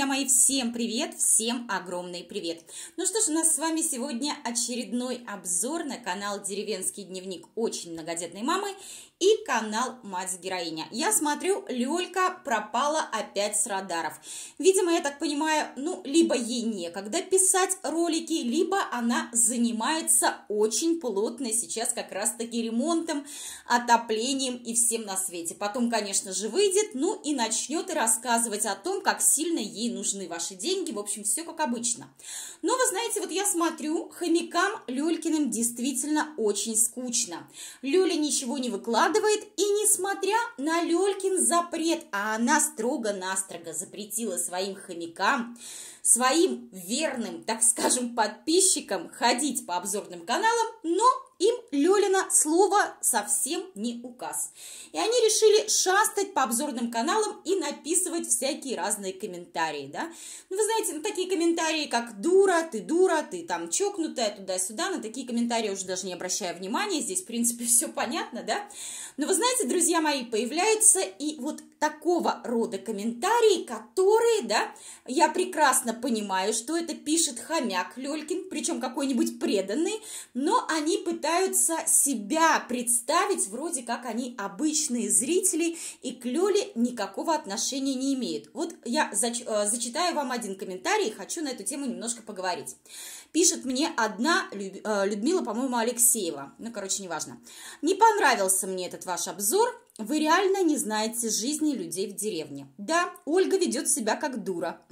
друзья мои, всем привет, всем огромный привет. Ну что ж, у нас с вами сегодня очередной обзор на канал Деревенский дневник очень многодетной мамы и канал Мать-героиня. Я смотрю, Лёлька пропала опять с радаров. Видимо, я так понимаю, либо ей некогда писать ролики, либо она занимается очень плотно сейчас как раз-таки ремонтом, отоплением и всем на свете. Потом, конечно же, выйдет, и начнет рассказывать о том, как сильно ей нужны ваши деньги. В общем, все как обычно. Но вы знаете, вот я смотрю, хомякам Лёлькиным действительно очень скучно. Лёля ничего не выкладывает, и несмотря на Лёлькин запрет, а она строго-настрого запретила своим хомякам, своим верным, так скажем, подписчикам ходить по обзорным каналам, но им Лёлина слово совсем не указ. И они решили шастать по обзорным каналам и написывать всякие разные комментарии, да. Вы знаете, такие комментарии, как дура, ты там чокнутая, туда-сюда, на такие комментарии уже даже не обращаю внимания, здесь, в принципе, все понятно, да. Но вы знаете, друзья мои, появляются и вот такого рода комментарии, которые, да, я прекрасно понимаю, что это пишет хомяк Лёлькин, причем какой-нибудь преданный, но они пытаются себя представить, вроде как они обычные зрители, и к Лёле никакого отношения не имеют. Вот я зачитаю вам один комментарий, хочу на эту тему немножко поговорить. Пишет мне одна Людмила, по-моему, Алексеева. Неважно. Не понравился мне этот ваш обзор. Вы реально не знаете жизни людей в деревне. Да, Ольга ведет себя как дура.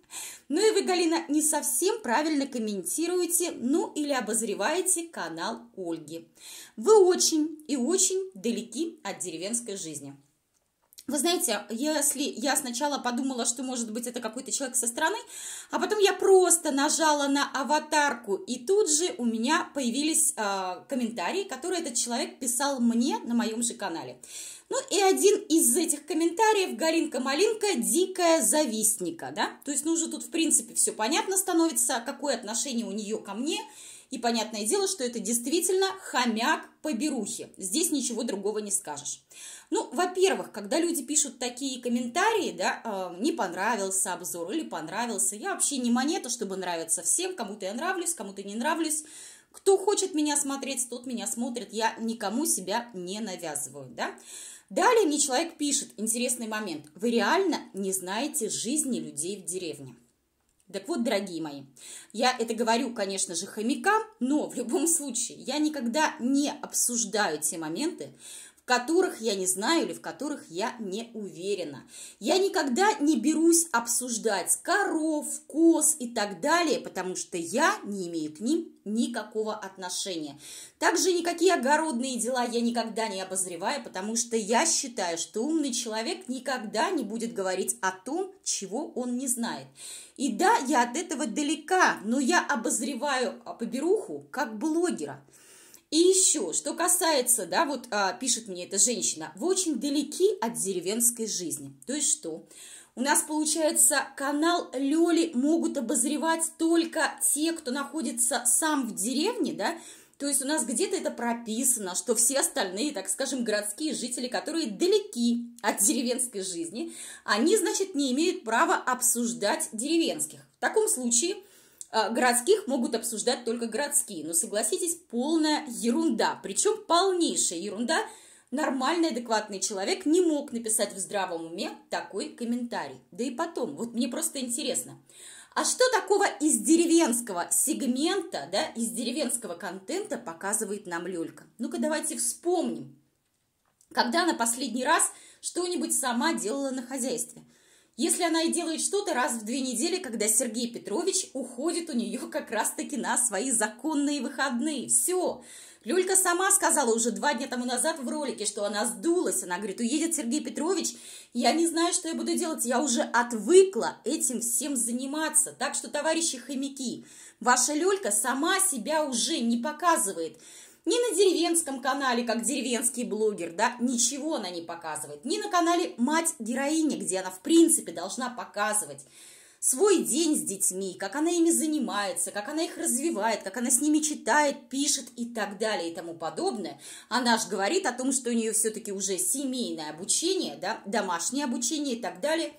Ну и вы, Галина, не совсем правильно комментируете, или обозреваете канал Ольги. Вы очень и очень далеки от деревенской жизни. Вы знаете, если я сначала подумала, что, может быть, это какой-то человек со стороны, а потом я просто нажала на аватарку, и тут же у меня появились комментарии, которые этот человек писал мне на моем же канале. И один из этих комментариев: Галинка-малинка, дикая завистника, да? То есть, уже тут, в принципе, все понятно становится, какое отношение у нее ко мне. И понятное дело, что это действительно хомяк-поберухи. Здесь ничего другого не скажешь. Во-первых, когда люди пишут такие комментарии, да, не понравился обзор или понравился, я вообще не монета, чтобы нравиться всем. Кому-то я нравлюсь, кому-то не нравлюсь. Кто хочет меня смотреть, тот меня смотрит. Я никому себя не навязываю, да. Далее мне человек пишет, интересный момент: вы реально не знаете жизни людей в деревне. Так вот, дорогие мои, я это говорю, конечно же, хомякам, но в любом случае я никогда не обсуждаю те моменты, в которых я не знаю или в которых я не уверена. Я никогда не берусь обсуждать коров, коз и так далее, потому что я не имею к ним никакого отношения. Также никакие огородные дела я никогда не обозреваю, потому что я считаю, что умный человек никогда не будет говорить о том, чего он не знает. И да, я от этого далека, но я обозреваю поберуху как блогера. И еще, что касается, да, пишет мне эта женщина: вы очень далеки от деревенской жизни. То есть что? У нас, получается, канал Лёли могут обозревать только те, кто находится сам в деревне, да? То есть у нас где-то это прописано, что все остальные, так скажем, городские жители, которые далеки от деревенской жизни, они, значит, не имеют права обсуждать деревенских. В таком случае городских могут обсуждать только городские. Но согласитесь, полная ерунда, причем полнейшая ерунда. Нормальный, адекватный человек не мог написать в здравом уме такой комментарий. Да и потом, вот мне просто интересно, а что такого из деревенского сегмента, да, из деревенского контента показывает нам Лёлька? Ну-ка давайте вспомним, когда она последний раз что-нибудь сама делала на хозяйстве. Если она и делает что-то раз в 2 недели, когда Сергей Петрович уходит у нее как раз-таки на свои законные выходные. Все. Лёлька сама сказала уже 2 дня тому назад в ролике, что она сдулась. Она говорит: уедет Сергей Петрович, я не знаю, что я буду делать. Я уже отвыкла этим всем заниматься. Так что, товарищи хомяки, ваша Лёлька сама себя уже не показывает. Ни на деревенском канале, как деревенский блогер, да, ничего она не показывает. Ни на канале Мать-героиня, где она, в принципе, должна показывать свой день с детьми, как она ими занимается, как она их развивает, как она с ними читает, пишет и так далее и тому подобное. Она же говорит о том, что у нее все-таки уже семейное обучение, да, домашнее обучение и так далее.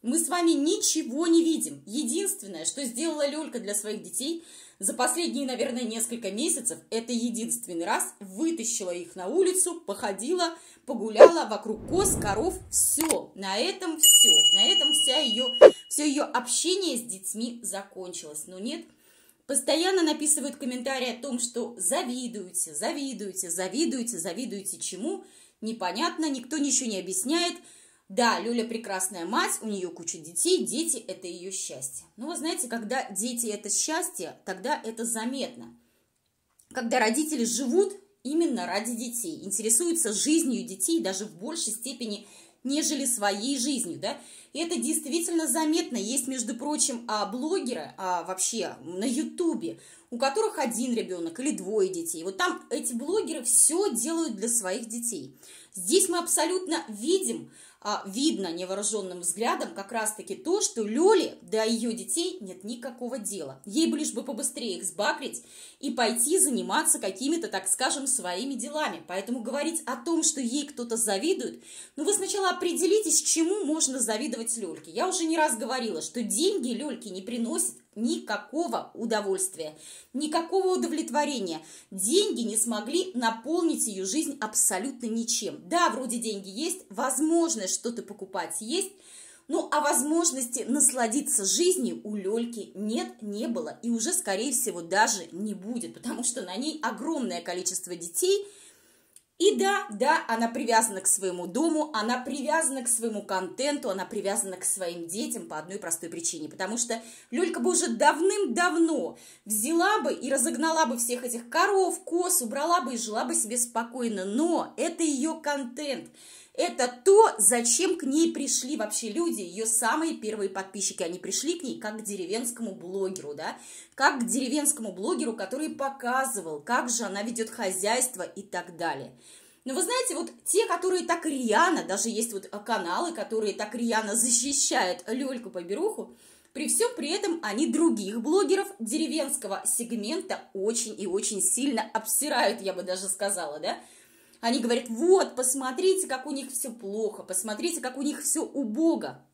Мы с вами ничего не видим. Единственное, что сделала Лёлька для своих детей за последние, наверное, несколько месяцев, это единственный раз вытащила их на улицу, походила, погуляла вокруг коз, коров. Все, на этом все. На этом все ее общение с детьми закончилось. Но нет, постоянно написывают комментарии о том, что завидуете, завидуете, завидуете, завидуете чему? Непонятно, никто ничего не объясняет. Да, Лёля прекрасная мать, у нее куча детей, дети – это ее счастье. Но вы знаете, когда дети – это счастье, тогда это заметно. Когда родители живут именно ради детей, интересуются жизнью детей даже в большей степени, нежели своей жизнью, да. И это действительно заметно. Есть, между прочим, блогеры вообще на Ютубе, у которых один ребенок или двое детей. Вот там эти блогеры все делают для своих детей. Здесь мы абсолютно видно невооруженным взглядом как раз-таки то, что Лёле до ее детей нет никакого дела. Ей бы лишь бы побыстрее их сбагрить и пойти заниматься какими-то, так скажем, своими делами. Поэтому говорить о том, что ей кто-то завидует, вы сначала определитесь, чему можно завидовать Лёльке. Я уже не раз говорила, что деньги Лёльке не приносят никакого удовольствия, никакого удовлетворения. Деньги не смогли наполнить ее жизнь абсолютно ничем. Да, вроде деньги есть, возможность что-то покупать есть, а возможности насладиться жизнью у Лёльки нет, не было и уже, скорее всего, даже не будет, потому что на ней огромное количество детей. И да, она привязана к своему дому, она привязана к своему контенту, она привязана к своим детям по одной простой причине. Потому что Лёлька бы уже давным-давно взяла бы и разогнала бы всех этих коров, коз, убрала бы и жила бы себе спокойно. Но это ее контент. Это то, зачем к ней пришли вообще люди, ее самые первые подписчики. Они пришли к ней как к деревенскому блогеру, да, как к деревенскому блогеру, который показывал, как же она ведет хозяйство и так далее. Но вы знаете, вот те, которые так рьяно, даже есть вот каналы, которые так рьяно защищают Лёльку-поберуху, при всем при этом они других блогеров деревенского сегмента очень и очень сильно обсирают, я бы даже сказала, да. Они говорят, вот, посмотрите, как у них все плохо, посмотрите, как у них все убого.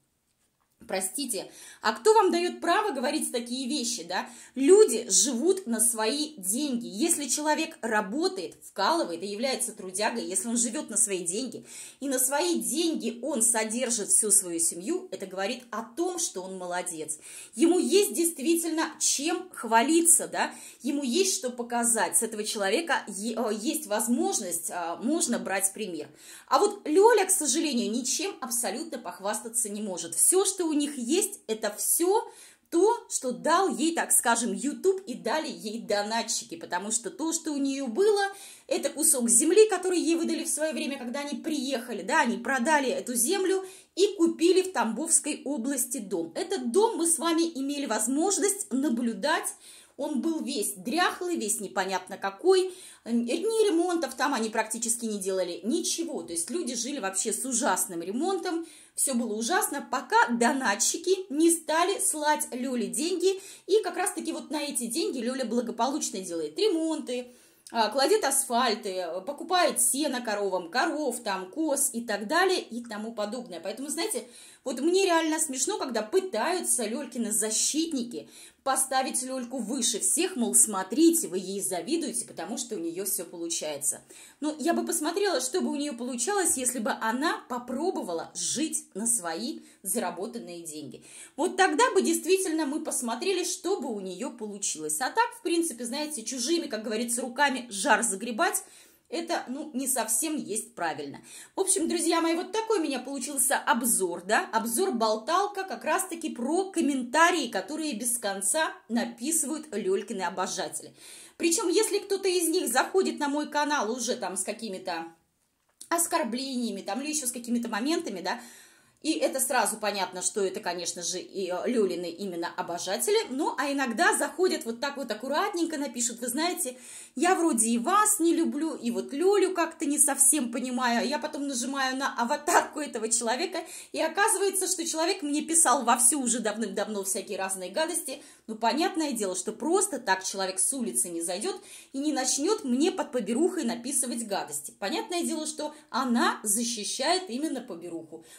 Простите, а кто вам дает право говорить такие вещи, да? Люди живут на свои деньги. Если человек работает, вкалывает и является трудягой, если он живет на свои деньги, и на свои деньги он содержит всю свою семью, это говорит о том, что он молодец. Ему есть действительно чем хвалиться, да? Ему есть что показать. С этого человека есть возможность, можно брать пример. А вот Лёля, к сожалению, ничем абсолютно похвастаться не может. Все, что у них есть, это все то, что дал ей, так скажем, YouTube и дали ей донатчики, потому что то, что у нее было, это кусок земли, который ей выдали в свое время, когда они приехали, да, они продали эту землю и купили в Тамбовской области дом. Этот дом мы с вами имели возможность наблюдать. Он был весь дряхлый, весь непонятно какой, ни ремонтов там они практически не делали, ничего. То есть люди жили вообще с ужасным ремонтом, все было ужасно, пока донатчики не стали слать Лёле деньги. И как раз-таки вот на эти деньги Лёля благополучно делает ремонты, кладет асфальты, покупает сено коровам, коров, там, коз и так далее и тому подобное. Поэтому, знаете, вот мне реально смешно, когда пытаются Лёлькины защитники поставить Лёльку выше всех, мол, смотрите, вы ей завидуете, потому что у нее все получается. Я бы посмотрела, что бы у нее получалось, если бы она попробовала жить на свои заработанные деньги. Вот тогда бы действительно мы посмотрели, что бы у нее получилось. А так, в принципе, знаете, чужими, как говорится, руками жар загребать, это, не совсем есть правильно. В общем, друзья мои, вот такой у меня получился обзор, да, обзор-болталка как раз-таки про комментарии, которые без конца написывают Лёлькины обожатели. Причем, если кто-то из них заходит на мой канал уже там с какими-то оскорблениями, там, или еще с какими-то моментами, да, и это сразу понятно, что это, конечно же, и Лёлины именно обожатели. А иногда заходят вот так вот аккуратненько, напишут, вы знаете, я вроде и вас не люблю, и вот Лёлю как-то не совсем понимаю. Я потом нажимаю на аватарку этого человека, и оказывается, что человек мне писал вовсю уже давным-давно всякие разные гадости. Понятное дело, что просто так человек с улицы не зайдет и не начнет мне под поберухой написывать гадости. Понятное дело, что она защищает именно поберуху. В таком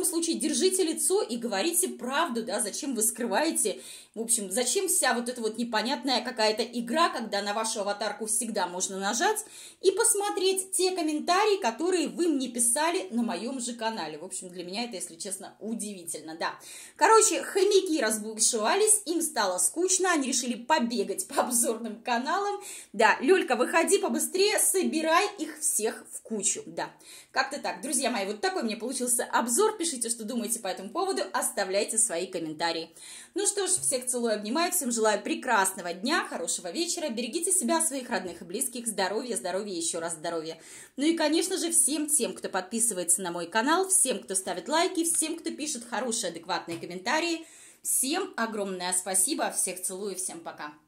случае держите лицо и говорите правду, да, зачем вы скрываете, в общем, зачем вся вот эта вот непонятная какая-то игра, когда на вашу аватарку всегда можно нажать и посмотреть те комментарии, которые вы мне писали на моем же канале. В общем, для меня это, если честно, удивительно, да. Короче, хомяки разбушевались, им стало скучно, они решили побегать по обзорным каналам. Да, Лёлька, выходи побыстрее, собирай их всех в кучу, да. Как-то так, друзья мои, вот такой мне получился обзор. Пишите, что думаете по этому поводу, оставляйте свои комментарии. Ну что ж, всех целую, обнимаю, всем желаю прекрасного дня, хорошего вечера, берегите себя, своих родных и близких, здоровья, здоровья, еще раз здоровья. Ну и, конечно же, всем тем, кто подписывается на мой канал, всем, кто ставит лайки, всем, кто пишет хорошие, адекватные комментарии, всем огромное спасибо, всех целую, всем пока.